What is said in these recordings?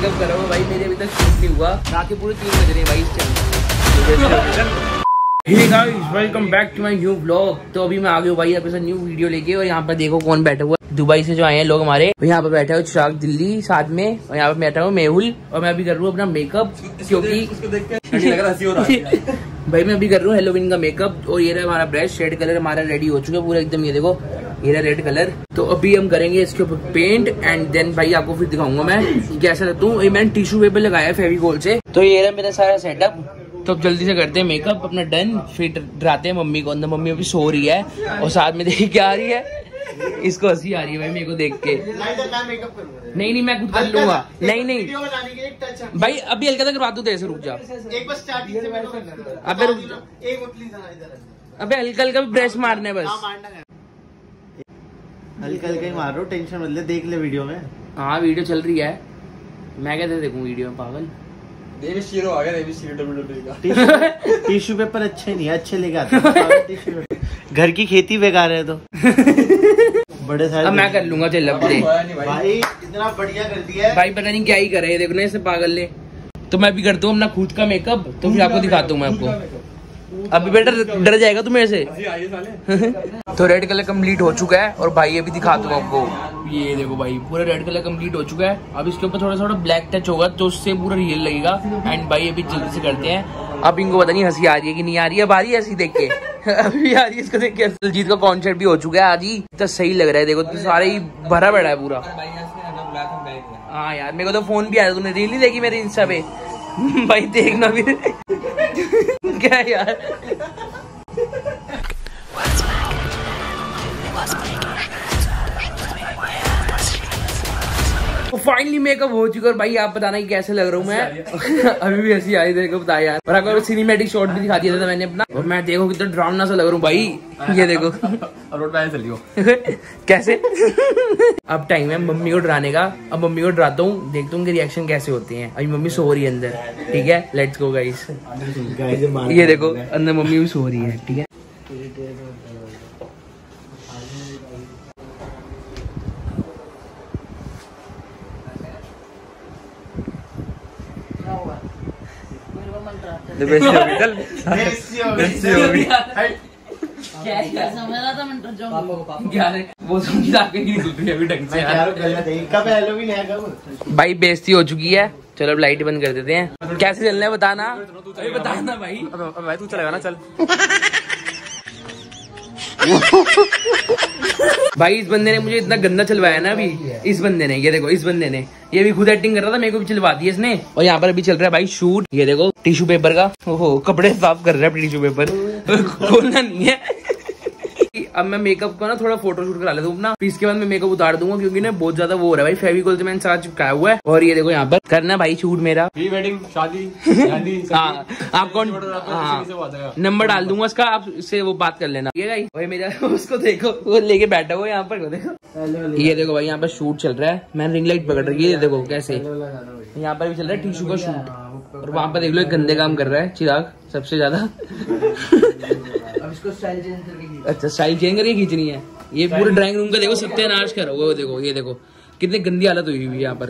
Makeup करो भाई, मेरे अभी तक शूट नहीं हुआ, रात के पूरे 3 बज रहे हैं भाई इस time. Hey guys, welcome back to my new vlog. तो अभी मैं आ गया हूँ भाई आपके साथ न्यू वीडियो लेके, और यहाँ पर देखो कौन बैठा हुआ है। दुबई से जो आए हैं लोग हमारे, यहाँ पर बैठा है चिराग दिल्ली साथ में, और यहाँ पर बैठा हूँ मेहुल, और मैं अभी कर रहा हूँ अपना मेकअप, क्योंकि भाई मैं अभी कर रहा हूँ हेलोवीन का मेकअप। और ये रहा हमारा ब्रश, रेड कलर हमारा रेडी हो चुका है पूरा एकदम, ये देखो ये रहा रेड कलर। तो अभी हम करेंगे इसके ऊपर पेंट, एंड देन भाई आपको फिर दिखाऊंगा मैं कैसा लगता हूँ। मैंने टिश्यू पेपर लगाया है फेविकोल से। तो ये रहा मेरा सारा सेटअप। तो अब जल्दी से करते हैं मेकअप अपना डन, फिर डराते हैं मम्मी को अंदर। मम्मी अभी सो रही है, और साथ में देखिए क्या आ रही है, इसको हंसी आ रही है भाई मेरे को देख के। नहीं मैं खुद कर लूंगा। नहीं भाई अभी हल्का सा करवा दूं, तेरे से रुक जा। अबे रुक जा, अबे हल्का ब्रश मारने बस, हल्का ही मार रहा हूँ, टेंशन मत ले, देख ले वीडियो में। हाँ वीडियो चल रही है, मैं कैसे देखूं वीडियो में पागल। टिश्यू पेपर अच्छे नहीं है, अच्छे लेके आते। घर की खेती बेकार है तो बड़े सारे। अब मैं कर लूंगा, चल भाई इतना बढ़िया कर दिया है भाई, पता नहीं क्या ही करे है, देखो ना इसे पागल ने। तो मैं भी करता हूँ अपना खुद का मेकअप, तो फिर आपको दिखाता हूँ मैं आपको। अभी बेटा डर जाएगा तुम ऐसे। तो रेड कलर कंप्लीट हो चुका है, और भाई अभी दिखाता हूँ आपको। ये देखो भाई पूरा रेड कलर कंप्लीट हो चुका है। अब इसके ऊपर थोड़ा थोड़ा ब्लैक टच होगा, तो उससे पूरा रियल लगेगा। एंड भाई अभी जल्दी से करते हैं। अब इनको पता नहीं हंसी आ रही है कि नहीं आ रही है, अब आ रही है हंसी देख के। अभी आ रही है इसको देख के। दिलजीत का कॉन्सर्ट भी हो चुका है आज ही, तो सही लग रहा है। देखो तो सारे ही भरा पड़ा है पूरा। हाँ यार मेरे को तो फोन भी आया, तुमने रील नहीं देखी मेरे इंस्टा पे? भाई देखना फिर। क्या यार, फाइनली मेकअप हो चुका है भाई। आप बताना कि कैसे लग रहा हूँ मैं। अभी भी हंसी आई, देखो बता यार। और अगर सिनेमैटिक शॉट भी दिखा दिया था मैंने अपना, और मैं देखो कितना डरावना सा लग रहा हूँ भाई। ये देखो कैसे। अब टाइम है मम्मी को डराने का। अब मम्मी को डराता हूँ, देखता हूँ रिएक्शन कैसे होते हैं। अभी मम्मी सो रही है अंदर, ठीक है। Let's go guys. ये देखो अंदर मम्मी भी सो रही है, ठीक है। वो भाई बेइज्जती हो चुकी है। चलो अब लाइट बंद कर देते हैं। कैसे चलना है बताना, बताना भाई। भाई तू चलेगा ना, चल। भाई इस बंदे ने मुझे इतना गंदा चलवाया ना अभी, इस बंदे ने। ये देखो इस बंदे ने, ये भी खुद एक्टिंग कर रहा था, मेरे को भी चलवा दी इसने। और यहाँ पर अभी चल रहा है भाई शूट। ये देखो टिश्यू पेपर का, ओहो कपड़े साफ कर रहा है टिश्यू पेपर। खोलना नहीं है। अब मैं मेकअप का ना थोड़ा फोटो शूट करा लेता हूँ अपना, इसके बाद मैं मेकअप उतार दूंगा, क्योंकि ना बहुत ज्यादा वो हो रहा है भाई। फेविकोल से मैंने सारा चिपकाया हुआ है। और ये देखो यहाँ पर करना भाई शूट मेरा, प्री वेडिंग शादी। हाँ आप कौन, नंबर डाल दूंगा उसका, आप उससे वो बात कर लेना। ये भाई मेरा उसको देखो, वो लेके बैठा हुआ यहाँ पर, देखो। ये देखो भाई यहाँ पर शूट चल रहा है, मैंने रिंग लाइट पकड़ रखी है। ये देखो कैसे यहाँ पर भी चल रहा है टिश्यू का शूट, और वहाँ पर देख लो एक गंदे काम कर रहा है चिराग सबसे ज्यादा। अब इसको स्टाइल चेंज करके, अच्छा स्टाइल चेंज करके खींचनी है। ये पूरे ड्राइंग रूम का देखो सत्यानाश करो। वो देखो, ये देखो कितनी गंदी हालत हुई हुई है यहाँ पर।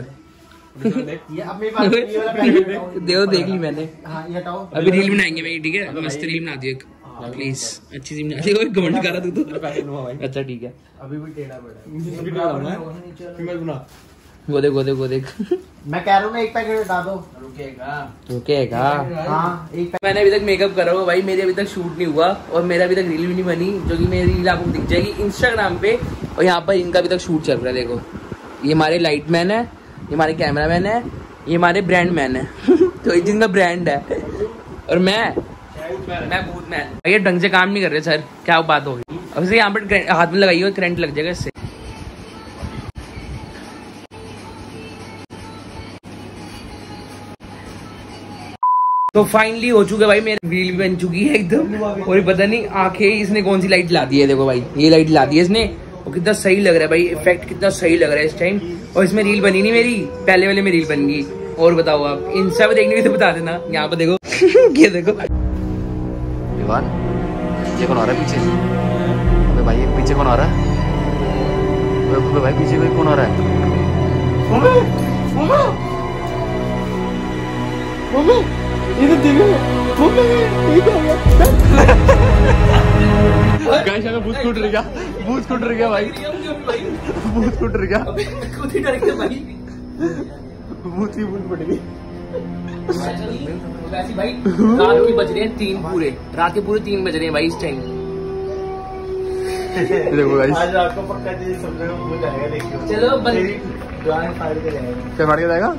देखो देख ली मैंने। अभी रील बनाएंगे भाई, ठीक है। मस्त रील बना दी एक, प्लीज अच्छी सी बना। देखो घमंड कर रहा तू तो। अच्छा ठीक है, अभी भी टेढ़ा पड़ा। वो देख मैं कह रहा हूँ ना एक पैकेट हटा दो। रुकेगा। हाँ एक पैकेट। मैंने अभी तक मेकअप करा हुआ भाई, मेरे अभी तक शूट नहीं हुआ, और मेरा अभी तक रील भी नहीं बनी, जो कि मेरी रील आपको दिख जाएगी इंस्टाग्राम पे। और यहाँ पर इनका अभी तक शूट चल रहा है। देखो ये हमारे लाइट मैन है, ये हमारे कैमरा मैन है, ये हमारे ब्रांड मैन है। तो जिनका ब्रांड है, और मैं भूत मैन। ये ढंग से काम नहीं कर रहे सर, क्या बात होगी। अब यहाँ पर हाथ में लगाइए, करंट लग जाएगा इससे। तो फाइनली हो चुका है भाई, मेरी रील भी बन चुकी है एकदम। और पता नहीं आंखें इसने कौन सी लाइट ला दी है। देखो भाई ये लाइट ला दी है इसने, और कितना सही लग रहा है भाई, इफेक्ट कितना सही लग रहा है इस टाइम। और इसमें रील बनी नहीं मेरी, पहले वाले में रील बन गई। और बताओ आप इंस्टा पे देखने की तो बता देना। यहाँ पे देखो ये देखो विवान, ये कौन आ रहा है पीछे? अबे भाई ये पीछे कौन आ रहा है? अबे भाई पीछे कोई कौन आ रहा है? स्कूटर गया, भूत स्कूटर गया भाई, भूत स्कूटर गया, खुद ही डर गया भाई, भूत की भूत पड़ गई। वैसे भाई रात के बज रहे हैं 3 पूरे, रात के पूरे 3 बज रहे हैं भाई इस टाइम। देखो गाइस, आज आपको पक्का चीज समझने में भूल जाएगा, देखियो। चलो क्या फाड़ के जाएगा?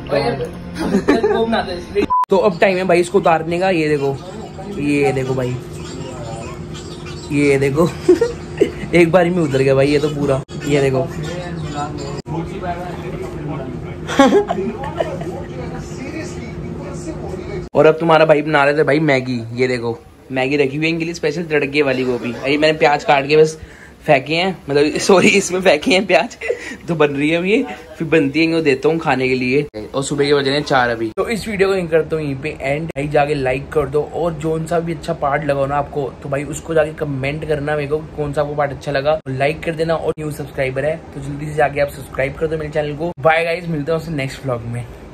तो अब टाइम है भाई इसको उतारने का। ये देखो, ये देखो भाई, ये देखो एक बारी में उतर गया भाई ये तो पूरा। ये देखो और अब तुम्हारा भाई बना रहे थे भाई मैगी। ये देखो मैगी रखी हुई है इनके लिए स्पेशल तड़के वाली गोभी। अभी मैंने प्याज काट के बस फेंके हैं, मतलब सॉरी इसमें फेंके हैं प्याज तो बन रही है अभी, फिर बनती है वो देता हूँ खाने के लिए। और सुबह के बज रहे हैं 4 अभी। तो इस वीडियो को यहीं करता हूँ यहीं पे एंड। भाई जाके लाइक कर दो और जोन सा भी अच्छा पार्ट लगा ना आपको तो भाई उसको जाके कमेंट करना मेरे को कौन सा आपको पार्ट अच्छा लगा, लाइक कर देना। और न्यू सब्सक्राइबर है तो जल्दी से जाके आप सब्सक्राइब कर दो मेरे चैनल को। बाय गाइस, मिलते हैं उससे नेक्स्ट व्लॉग में।